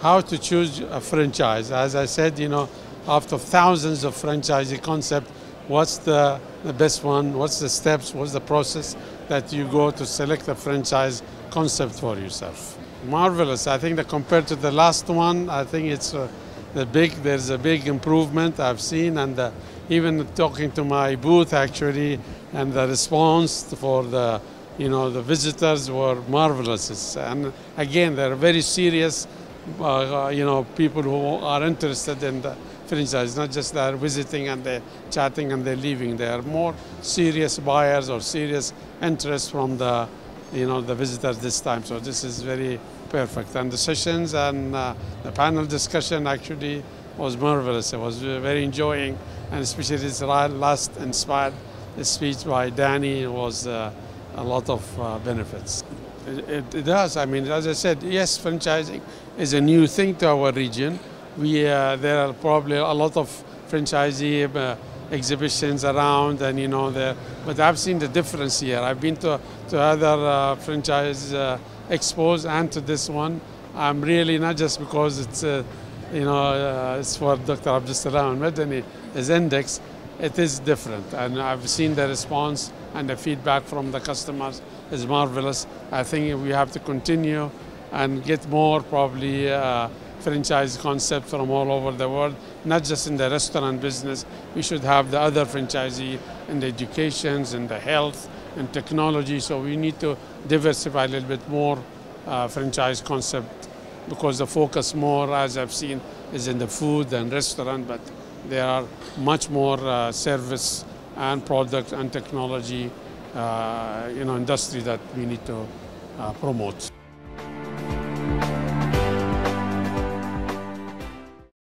how to choose a franchise. As I said, after thousands of franchisee concepts, what's the best one? What's the steps? What's the process that you go to select a franchise concept for yourself? Marvelous. I think that compared to the last one, I think it's there's a big improvement I've seen, and even talking to my booth actually, and the response for the visitors were marvelous. And again, they're very serious, people who are interested in the franchise, not just they're visiting and they're chatting and they're leaving. They are more serious buyers or serious interest from the visitors this time. So this is very perfect. And the sessions and the panel discussion actually was marvelous. I was very enjoying, and especially this last inspired speech by Danny was a lot of benefits. It does. I mean, as I said, yes, franchising is a new thing to our region. There are probably a lot of franchisee exhibitions around, and but I've seen the difference here. I've been to other franchise expos and to this one. I'm really, not just because it's it's for Dr. Abdul Salam Al-Madani, his index. It is different, and I've seen the response and the feedback from the customers is marvelous. I think we have to continue and get more probably franchise concepts from all over the world, not just in the restaurant business. We should have the other franchisee in the education, in the health, and technology. So we need to diversify a little bit more franchise concept, because the focus more, as I've seen, is in the food and restaurant, but there are much more service and product and technology industry that we need to promote.